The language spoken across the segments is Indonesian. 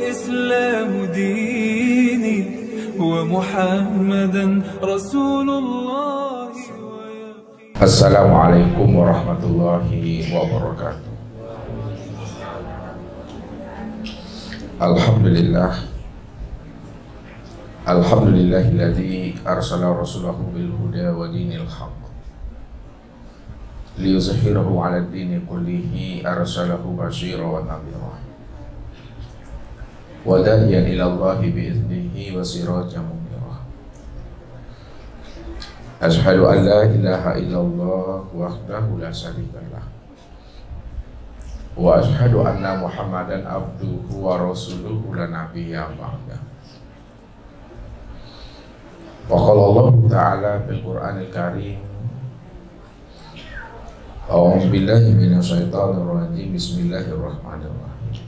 والإسلام ديني ومحمدا رسول الله. Assalamualaikum warahmatullahi wabarakatuh. Alhamdulillahilladzi arsala rasulahu bil huda wa dinil haqq liyuzhhirahu 'ala ad-dini kullihi arsalahu basyira wa nadhira wa da'iyan ila Allahi bi idnihi wa sirajan munira. Asyhadu an la ilaha illallah wahdahu la syarika lah wa asyhadu anna Muhammadan abduhu wa rasuluhu la nabiyya ba'da. Wa qala Allah ta'ala fil Qur'anil Karim, a'udzu billahi minasyaitonir rajim, bismillahirrahmanirrahim.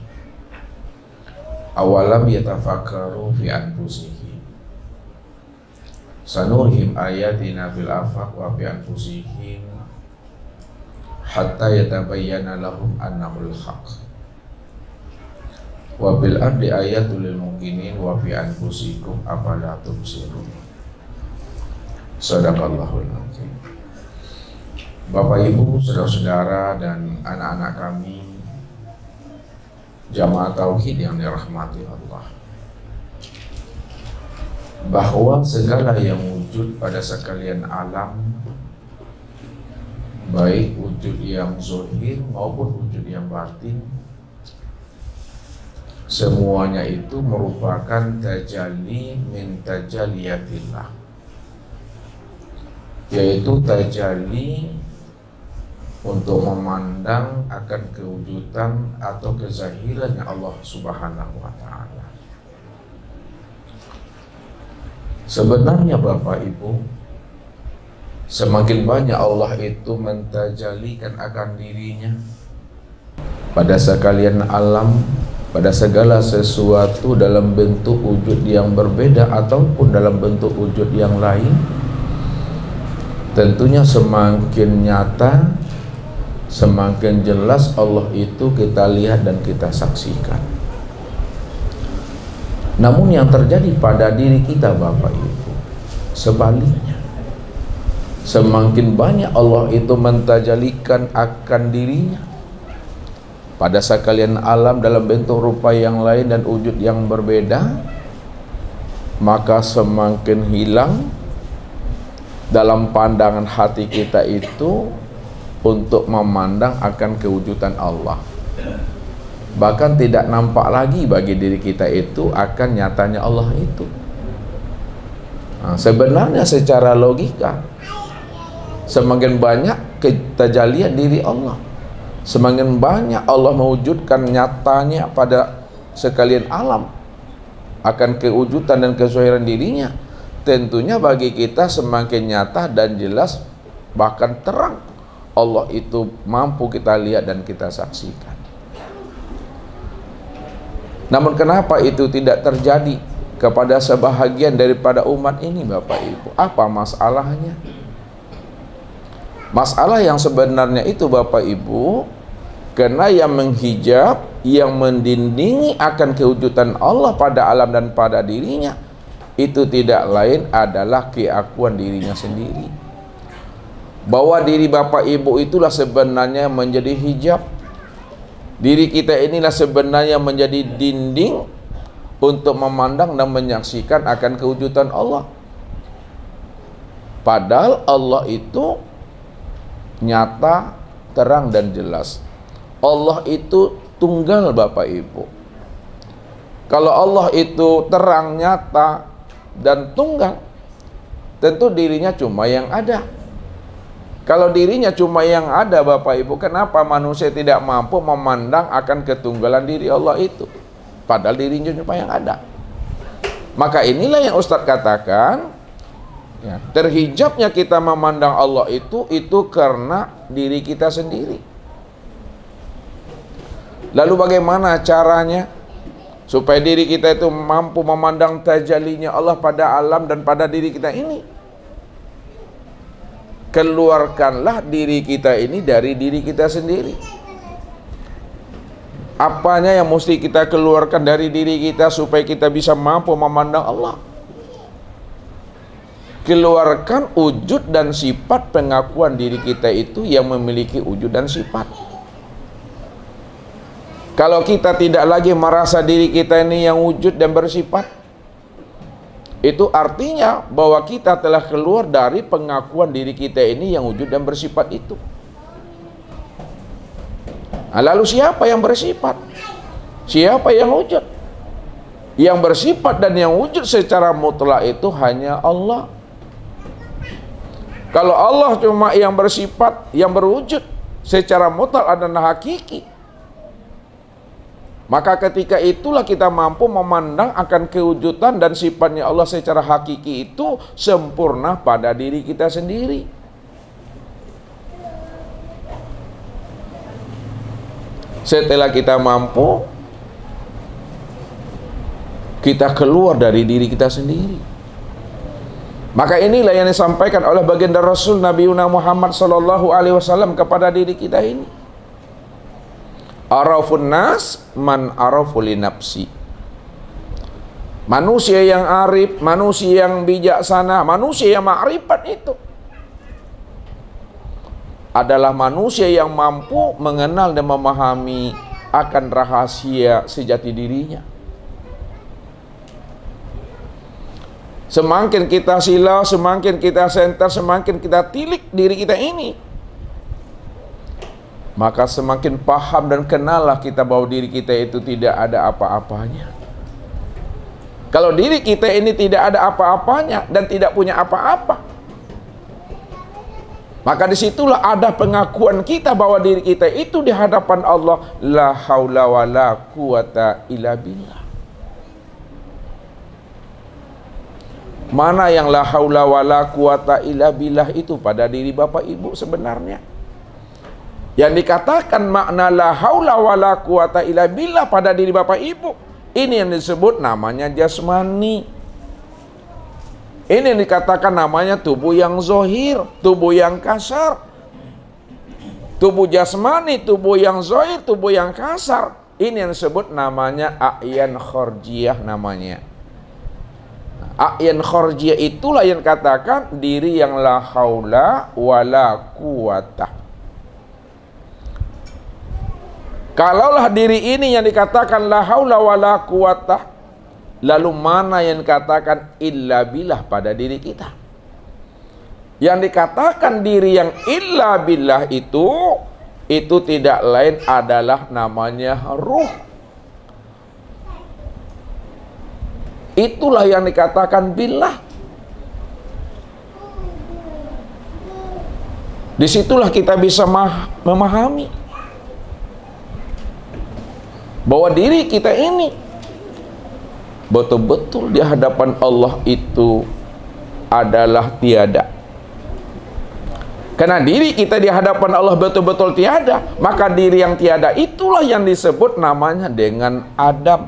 Awalam yatafakkaru fi anfusihim sanurihim ayatina fil afaq wa fi anfusihim hatta yatabayyana lahum annahul haqq wa bil ardi ayatul lil mukminin wa fi anfusikum afala tubsirun. Shadaqallahul azim. Bapak Ibu, saudara-saudara dan anak-anak kami jamaah tauhid yang dirahmati Allah, bahwa segala yang wujud pada sekalian alam, baik wujud yang zahir maupun wujud yang batin, semuanya itu merupakan tajalli min tajalliyatillah, yaitu tajalli untuk memandang akan kewujudan atau kezahirannya Allah Subhanahu wa ta'ala. Sebenarnya Bapak Ibu, semakin banyak Allah itu mentajalikan akan dirinya pada sekalian alam, pada segala sesuatu dalam bentuk wujud yang berbeda ataupun dalam bentuk wujud yang lain, tentunya semakin nyata, semakin jelas Allah itu kita lihat dan kita saksikan. Namun yang terjadi pada diri kita Bapak Ibu, sebaliknya, semakin banyak Allah itu mentajalikan akan dirinya pada sekalian alam dalam bentuk rupa yang lain dan wujud yang berbeda, maka semakin hilang dalam pandangan hati kita itu untuk memandang akan kewujudan Allah. Bahkan tidak nampak lagi bagi diri kita itu akan nyatanya Allah itu. Nah, sebenarnya secara logika, semakin banyak ketajalian diri Allah, semakin banyak Allah mewujudkan nyatanya pada sekalian alam akan kewujudan dan kezahiran dirinya, tentunya bagi kita semakin nyata dan jelas, bahkan terang Allah itu mampu kita lihat dan kita saksikan. Namun kenapa itu tidak terjadi kepada sebahagian daripada umat ini Bapak Ibu? Apa masalahnya? Masalah yang sebenarnya itu Bapak Ibu, karena yang menghijab, yang mendindingi akan kewujudan Allah pada alam dan pada dirinya, itu tidak lain adalah keakuan dirinya sendiri, bahwa diri Bapak Ibu itulah sebenarnya menjadi hijab. Diri kita inilah sebenarnya menjadi dinding untuk memandang dan menyaksikan akan kewujudan Allah. Padahal Allah itu nyata, terang dan jelas. Allah itu tunggal Bapak Ibu. Kalau Allah itu terang, nyata dan tunggal, tentu dirinya cuma yang ada. Kalau dirinya cuma yang ada Bapak Ibu, kenapa manusia tidak mampu memandang akan ketunggalan diri Allah itu? Padahal dirinya cuma yang ada. Maka inilah yang Ustadz katakan, ya, terhijabnya kita memandang Allah itu karena diri kita sendiri. Lalu bagaimana caranya supaya diri kita itu mampu memandang tajallinya Allah pada alam dan pada diri kita ini? keluarkanlah diri kita ini dari diri kita sendiri. Apanya yang mesti kita keluarkan dari diri kita supaya kita bisa mampu memandang Allah? Keluarkan wujud dan sifat pengakuan diri kita itu yang memiliki wujud dan sifat. Kalau kita tidak lagi merasa diri kita ini yang wujud dan bersifat, itu artinya bahwa kita telah keluar dari pengakuan diri kita ini yang wujud dan bersifat itu. Nah, lalu siapa yang bersifat? Siapa yang wujud? Yang bersifat dan yang wujud secara mutlak itu hanya Allah. Kalau Allah cuma yang bersifat, yang berwujud secara mutlak dan hakiki, maka ketika itulah kita mampu memandang akan kewujudan dan sifatnya Allah secara hakiki itu sempurna pada diri kita sendiri. Setelah kita mampu, kita keluar dari diri kita sendiri. Maka inilah yang disampaikan oleh baginda Rasul Nabi Muhammad SAW kepada diri kita ini. Arafun nas man arafu li nafsi. Manusia yang arif, manusia yang bijaksana, manusia yang ma'rifat itu adalah manusia yang mampu mengenal dan memahami akan rahasia sejati dirinya. Semakin kita silau, semakin kita senter, semakin kita tilik diri kita ini, maka semakin paham dan kenallah kita bahwa diri kita itu tidak ada apa-apanya. Kalau diri kita ini tidak ada apa-apanya dan tidak punya apa-apa, maka disitulah ada pengakuan kita bahwa diri kita itu di hadapan Allah la haula wa la quwata illa billah. Mana yang la haula wa la quwata illa billah itu pada diri Bapak Ibu sebenarnya? Yang dikatakan makna la haula wa la quwata illa billah pada diri Bapak Ibu, ini yang disebut namanya jasmani. Ini yang dikatakan namanya tubuh yang zohir, tubuh yang kasar. Tubuh jasmani, tubuh yang zohir, tubuh yang kasar. Ini yang disebut namanya a'yan khorjiyah namanya. A'yan khorjiyah itulah yang katakan diri yang la haula wa la quwata. Kalaulah diri ini yang dikatakan la haula wa la quwata, lalu mana yang dikatakan illa billah pada diri kita? Yang dikatakan diri yang illa billah itu tidak lain adalah namanya ruh. Itulah yang dikatakan billah. Disitulah kita bisa memahami bahwa diri kita ini betul-betul di hadapan Allah itu adalah tiada. Karena diri kita di hadapan Allah betul-betul tiada, maka diri yang tiada itulah yang disebut namanya dengan Adam.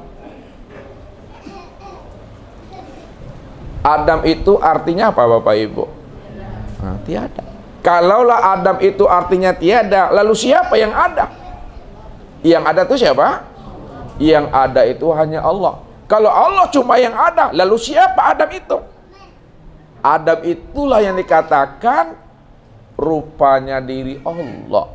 Adam itu artinya apa Bapak Ibu? Nah, tiada. Kalaulah Adam itu artinya tiada, lalu siapa yang ada? Yang ada itu siapa? Yang ada itu hanya Allah. Kalau Allah cuma yang ada, lalu siapa Adam itu? Adam itulah yang dikatakan rupanya diri Allah.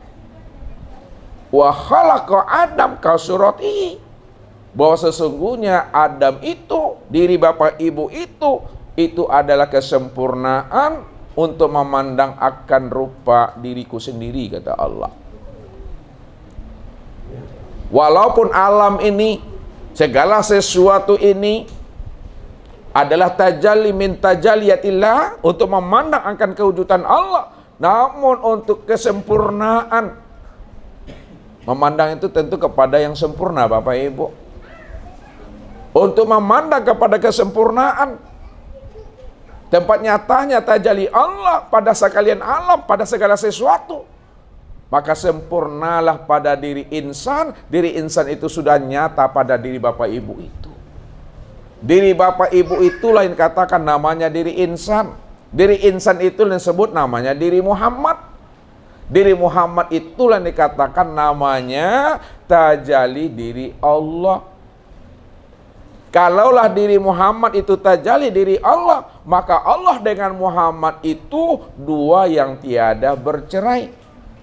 Wa khalaqa Adam ka suratihi. Bahwa sesungguhnya Adam itu, diri Bapak Ibu itu adalah kesempurnaan untuk memandang akan rupa diriku sendiri, kata Allah. Walaupun alam ini, segala sesuatu ini adalah tajalli min tajalliyatillah, untuk memandang akan kewujudan Allah, namun untuk kesempurnaan memandang itu tentu kepada yang sempurna Bapak Ibu. Untuk memandang kepada kesempurnaan, tempat nyatanya tajalli Allah pada sekalian alam, pada segala sesuatu, maka sempurnalah pada diri insan. Diri insan itu sudah nyata pada diri Bapak Ibu itu. Diri Bapak Ibu itulah yang katakan namanya diri insan. Diri insan itu yang disebut namanya diri Muhammad. Diri Muhammad itulah yang dikatakan namanya tajalli diri Allah. Kalaulah diri Muhammad itu tajalli diri Allah, maka Allah dengan Muhammad itu dua yang tiada bercerai.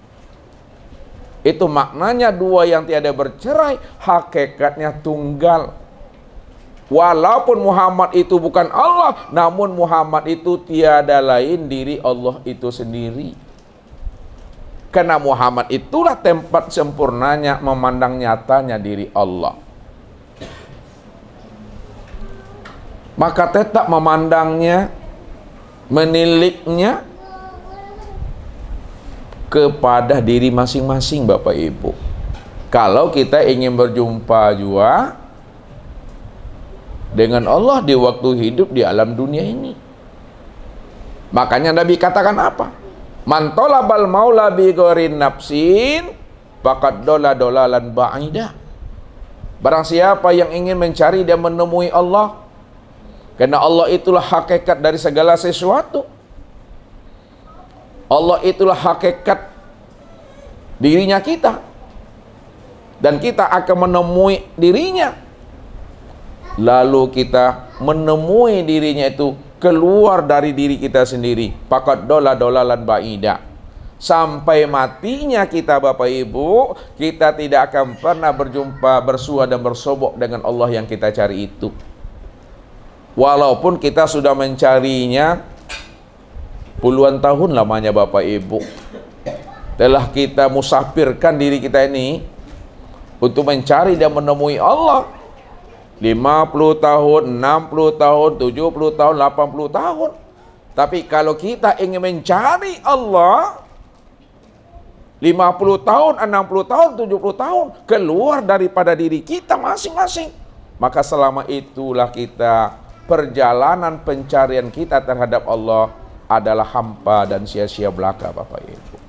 Itu maknanya dua yang tiada bercerai, hakikatnya tunggal. Walaupun Muhammad itu bukan Allah, namun Muhammad itu tiada lain diri Allah itu sendiri. Karena Muhammad itulah tempat sempurnanya memandang nyatanya diri Allah. Maka tetap memandangnya, meniliknya kepada diri masing-masing Bapak Ibu. Kalau kita ingin berjumpa juga dengan Allah di waktu hidup di alam dunia ini. Makanya Nabi katakan apa? Man talabal maula bi ghairi nafsin faqad dolalan ba'ida. Barang siapa yang ingin mencari dan menemui Allah, karena Allah itulah hakikat dari segala sesuatu. Allah itulah hakikat dirinya kita, dan kita akan menemui dirinya. Lalu kita menemui dirinya itu keluar dari diri kita sendiri, faqad dolalan ba'ida. Sampai matinya kita Bapak Ibu, kita tidak akan pernah berjumpa, bersua dan bersobok dengan Allah yang kita cari itu. Walaupun kita sudah mencarinya puluhan tahun lamanya Bapak Ibu, telah kita musafirkan diri kita ini untuk mencari dan menemui Allah. 50 tahun, 60 tahun, 70 tahun, 80 tahun. Tapi kalau kita ingin mencari Allah 50 tahun, 60 tahun, 70 tahun keluar daripada diri kita masing-masing, maka selama itulah kita perjalanan pencarian kita terhadap Allah adalah hampa dan sia-sia belaka Bapak Ibu.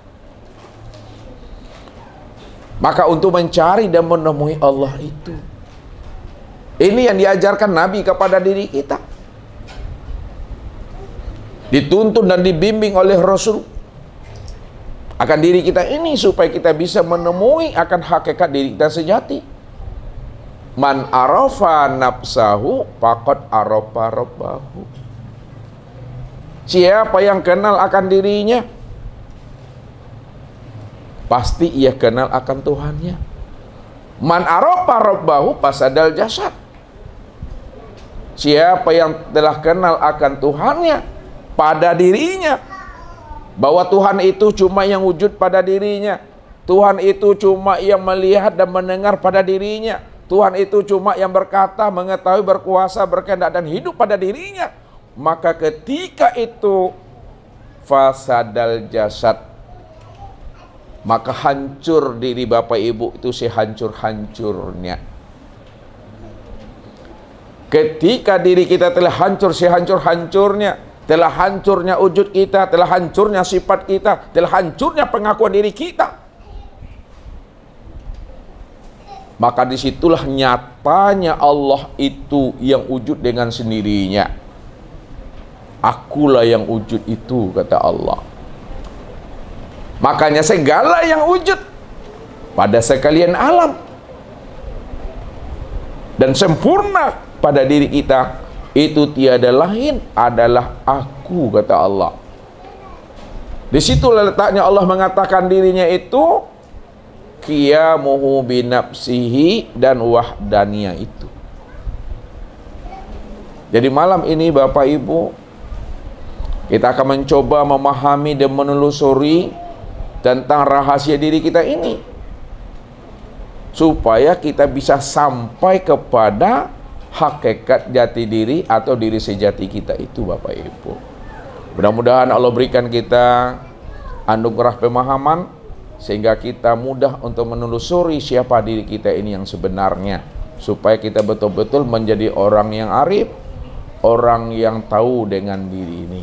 Maka untuk mencari dan menemui Allah itu, ini yang diajarkan Nabi kepada diri kita, dituntun dan dibimbing oleh Rasul akan diri kita ini, supaya kita bisa menemui akan hakikat diri kita sejati. Man arafa nafsahu faqad arafa rabbahu. Siapa yang kenal akan dirinya, pasti ia kenal akan Tuhannya. Man arafa rabbahu fasadal jasad. Siapa yang telah kenal akan Tuhannya pada dirinya, bahwa Tuhan itu cuma yang wujud pada dirinya, Tuhan itu cuma yang melihat dan mendengar pada dirinya, Tuhan itu cuma yang berkata, mengetahui, berkuasa, berkehendak dan hidup pada dirinya, maka ketika itu fasadal jasad, maka hancur diri Bapak Ibu itu sehancur-hancurnya. Ketika diri kita telah hancur sehancur-hancurnya, telah hancurnya wujud kita, telah hancurnya sifat kita, telah hancurnya pengakuan diri kita, maka disitulah nyatanya Allah itu yang wujud dengan sendirinya. Akulah yang wujud itu, kata Allah. Makanya segala yang wujud pada sekalian alam dan sempurna pada diri kita itu tiada lain adalah aku, kata Allah. Di situ letaknya Allah mengatakan dirinya itu qiyamuhu binafsihi dan wahdaniyah itu. Jadi malam ini Bapak Ibu, kita akan mencoba memahami dan menelusuri tentang rahasia diri kita ini, supaya kita bisa sampai kepada hakikat jati diri atau diri sejati kita itu Bapak Ibu. Mudah-mudahan Allah berikan kita anugerah pemahaman sehingga kita mudah untuk menelusuri siapa diri kita ini yang sebenarnya, supaya kita betul-betul menjadi orang yang arif, orang yang tahu dengan diri ini.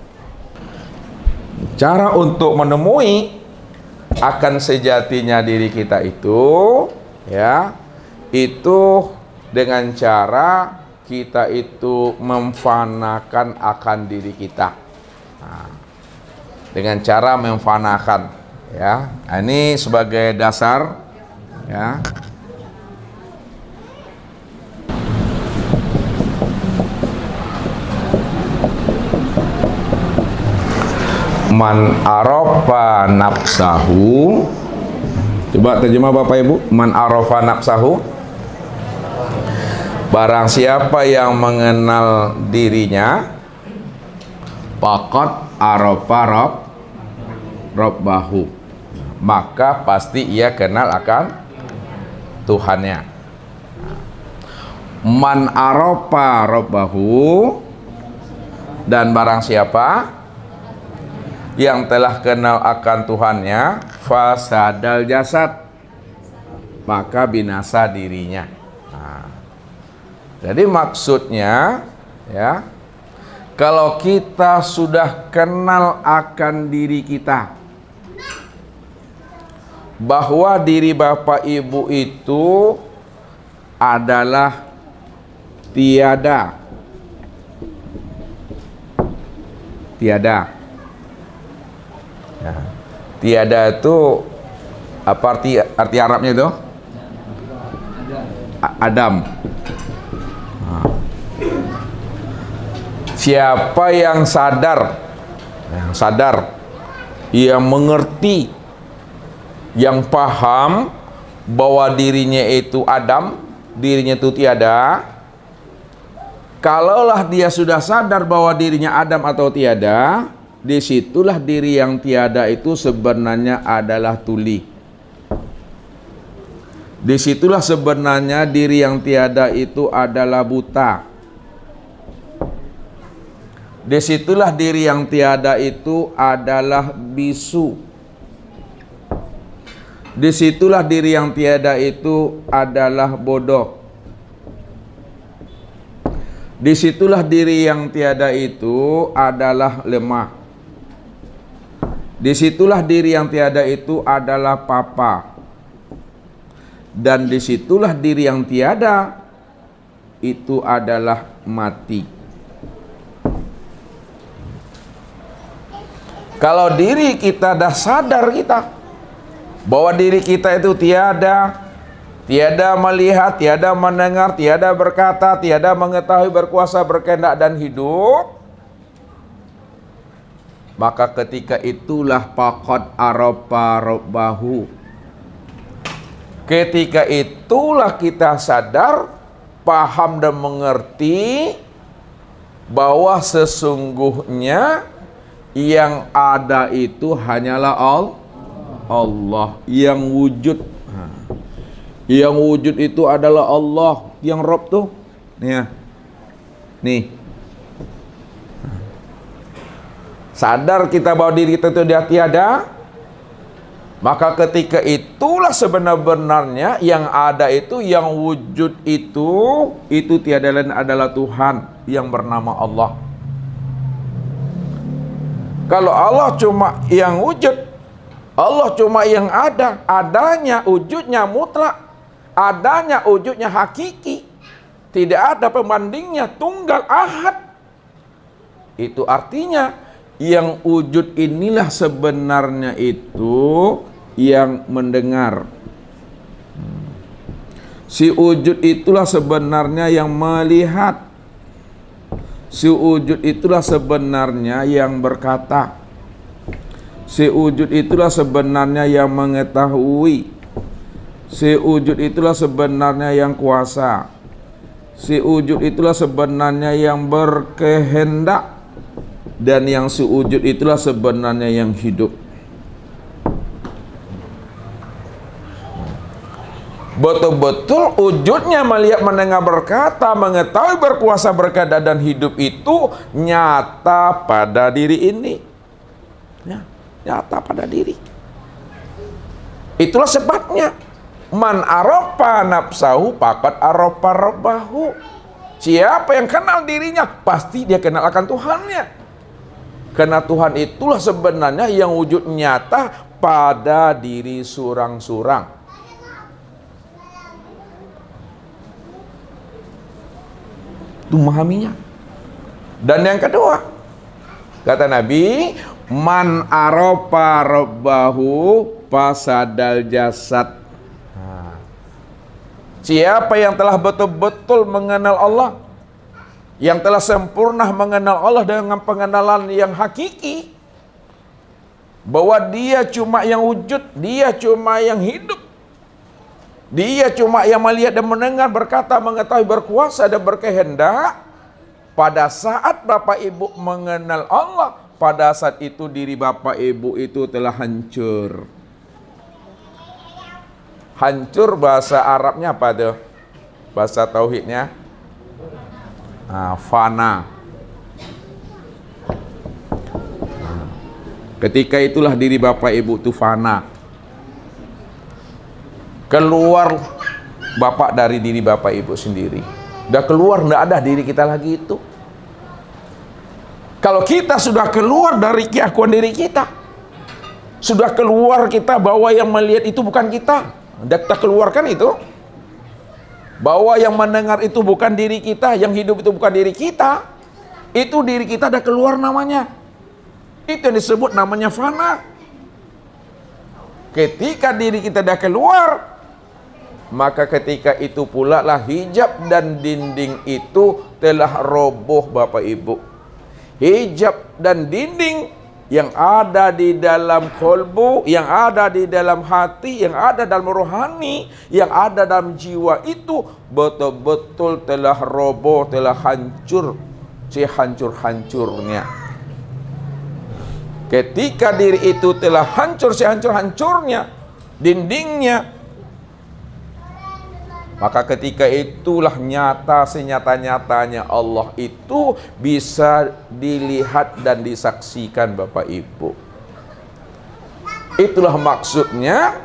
Cara untuk menemui akan sejatinya diri kita itu, ya, itu dengan cara kita itu memfanakan akan diri kita. Nah, dengan cara memfanakan, Ya, ini sebagai dasar ya. Man arafa nafsahu. Coba terjemah Bapak Ibu. Man arafa nafsahu. Barang siapa yang mengenal dirinya, faqad arafa rabbahu, maka pasti ia kenal akan Tuhannya. Man arafa rabbahu, dan barang siapa yang telah kenal akan Tuhannya, fasadal jasad, maka binasa dirinya. Nah, jadi maksudnya ya, kalau kita sudah kenal akan diri kita, bahwa diri Bapak Ibu itu adalah tiada. Ya. Tiada itu apa arti Arabnya itu? Adam. Nah. Siapa yang sadar, yang mengerti, yang paham bahwa dirinya itu Adam, dirinya itu tiada. Kalaulah dia sudah sadar bahwa dirinya Adam atau tiada, disitulah diri yang tiada itu sebenarnya adalah tuli. Disitulah sebenarnya diri yang tiada itu adalah buta. Disitulah diri yang tiada itu adalah bisu. Disitulah diri yang tiada itu adalah bodoh. Disitulah diri yang tiada itu adalah lemah. Disitulah diri yang tiada itu adalah papa. Dan disitulah diri yang tiada itu adalah mati. Kalau diri kita dah sadar kita bahwa diri kita itu tiada, tiada melihat, tiada mendengar, tiada berkata, tiada mengetahui, berkuasa, berkehendak dan hidup, maka ketika itulah faqad arafa rabbahu. Ketika itulah kita sadar, paham dan mengerti bahwa sesungguhnya yang ada itu hanyalah Allah yang wujud. Yang wujud itu adalah Allah, yang Rabb tuh. Nih. Sadar kita bahwa diri kita itu dia tiada, maka ketika itulah sebenar-benarnya yang ada itu, yang wujud itu tiada lain adalah Tuhan yang bernama Allah. Kalau Allah cuma yang wujud, Allah cuma yang ada, adanya wujudnya mutlak, adanya wujudnya hakiki, tidak ada pembandingnya, tunggal ahad. Itu artinya yang wujud inilah sebenarnya itu yang mendengar. Si wujud itulah sebenarnya yang melihat. Si wujud itulah sebenarnya yang berkata. Si wujud itulah sebenarnya yang mengetahui. Si wujud itulah sebenarnya yang kuasa. Si wujud itulah sebenarnya yang berkehendak. Dan yang sewujud itulah sebenarnya yang hidup. Betul-betul wujudnya melihat, mendengar, berkata, mengetahui, berkuasa, berkehendak dan hidup itu nyata pada diri ini. Ya, nyata pada diri. Itulah sebabnya man arafa nafsahu faqad arafa rabbahu. Siapa yang kenal dirinya, pasti dia kenal akan Tuhannya. Karena Tuhan itulah sebenarnya yang wujud nyata pada diri surang-surang. Itu memahaminya. Dan yang kedua, kata Nabi, Man arofa rabbahu fasadal jasad. Siapa yang telah betul-betul mengenal Allah, yang telah sempurna mengenal Allah dengan pengenalan yang hakiki, bahwa dia cuma yang wujud, dia cuma yang hidup, dia cuma yang melihat dan mendengar, berkata, mengetahui, berkuasa dan berkehendak. Pada saat Bapak Ibu mengenal Allah, pada saat itu diri Bapak Ibu itu telah hancur. Hancur bahasa Arabnya apa tuh? Bahasa tauhidnya fana. Ketika itulah diri Bapak Ibu itu fana. Keluar Bapak dari diri Bapak Ibu sendiri. Udah keluar, nggak ada diri kita lagi itu. Kalau kita sudah keluar dari keakuan diri kita, sudah keluar kita bahwa yang melihat itu bukan kita, udah kita keluarkan itu, bahwa yang mendengar itu bukan diri kita, yang hidup itu bukan diri kita, itu diri kita udah keluar namanya. Itu yang disebut namanya fana. Ketika diri kita udah keluar, maka ketika itu pula lah hijab dan dinding itu telah roboh Bapak Ibu. Hijab dan dinding yang ada di dalam kolbu, yang ada di dalam hati, yang ada dalam rohani, yang ada dalam jiwa itu betul-betul telah roboh, telah hancur, sehancur-hancurnya. Ketika diri itu telah hancur sehancur-hancurnya, dindingnya, maka ketika itulah nyata senyata-nyatanya Allah itu bisa dilihat dan disaksikan Bapak Ibu. Itulah maksudnya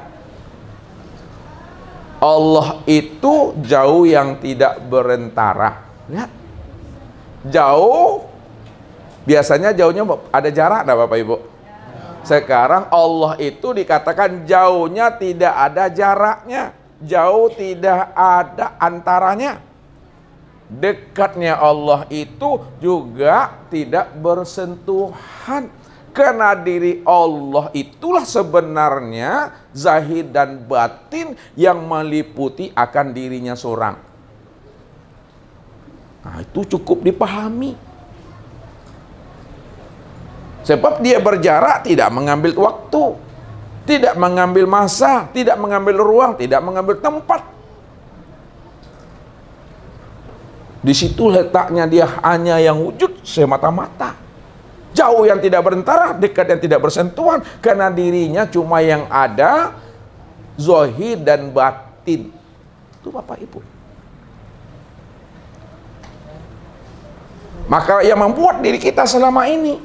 Allah itu jauh yang tidak berentara. Lihat, jauh. Biasanya jauhnya ada jarak dah Bapak Ibu. Sekarang Allah itu dikatakan jauhnya tidak ada jaraknya. Jauh tidak ada antaranya. Dekatnya Allah itu juga tidak bersentuhan. Karena diri Allah itulah sebenarnya zahir dan batin yang meliputi akan dirinya seorang. Nah, itu cukup dipahami. Sebab dia berjarak tidak mengambil waktu, tidak mengambil masa, tidak mengambil ruang, tidak mengambil tempat. Di situ letaknya dia hanya yang wujud semata-mata. Jauh yang tidak berentara, dekat yang tidak bersentuhan. Karena dirinya cuma yang ada zahir dan batin. Itu Bapak Ibu. Maka yang membuat diri kita selama ini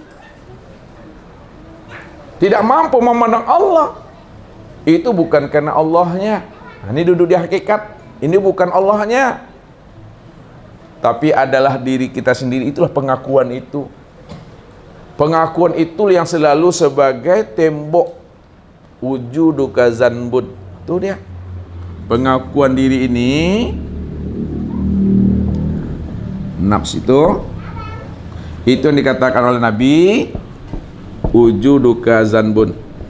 tidak mampu memandang Allah, itu bukan karena Allahnya. Nah, ini duduk di hakikat, ini bukan Allahnya, tapi adalah diri kita sendiri. Itulah pengakuan itu. Pengakuan itu yang selalu sebagai tembok wujuduka zanbud. Itu dia. Pengakuan diri ini, nafs itu yang dikatakan oleh Nabi, wujuduka zanbun.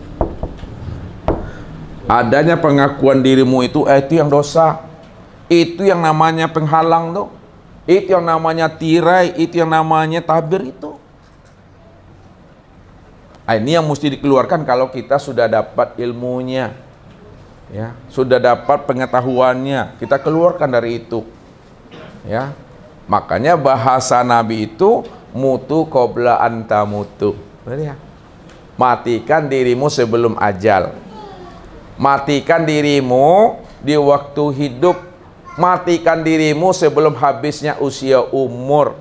Adanya pengakuan dirimu itu yang dosa. Itu yang namanya penghalang tuh. Itu yang namanya tirai, itu yang namanya tabir itu. Ini yang mesti dikeluarkan kalau kita sudah dapat ilmunya. Ya, sudah dapat pengetahuannya, kita keluarkan dari itu. Ya. Makanya bahasa Nabi itu mutu qabla anta mutu. Ya. Matikan dirimu sebelum ajal. Matikan dirimu di waktu hidup. Matikan dirimu sebelum habisnya usia umur.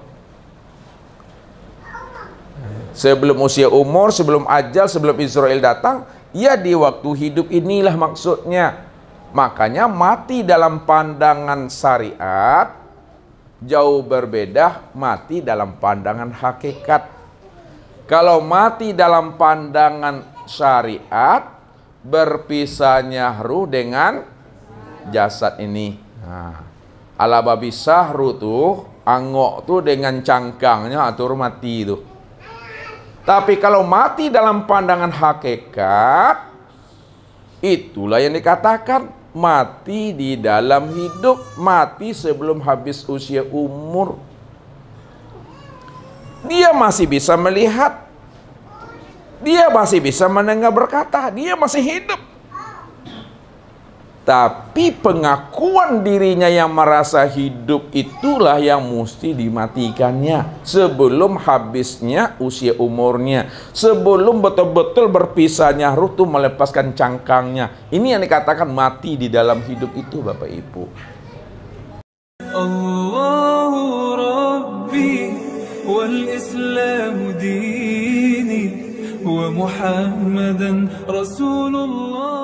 Sebelum usia umur, sebelum ajal, sebelum Israel datang, ya di waktu hidup inilah maksudnya. Makanya mati dalam pandangan syariat jauh berbeda mati dalam pandangan hakikat. Kalau mati dalam pandangan syariat, berpisahnya ruh dengan jasad ini. Nah, ala babi sahru tuh, angok tuh dengan cangkangnya atur mati tuh. Tapi kalau mati dalam pandangan hakikat, itulah yang dikatakan mati di dalam hidup, mati sebelum habis usia umur. Dia masih bisa melihat, dia masih bisa mendengar berkata, dia masih hidup. Tapi pengakuan dirinya yang merasa hidup itulah yang mesti dimatikannya sebelum habisnya usia umurnya, sebelum betul-betul berpisahnya ruh itu melepaskan cangkangnya. Ini yang dikatakan mati di dalam hidup itu, Bapak Ibu. Allahu Rabbi wal Islamu dini wa Muhammadan Rasulullah.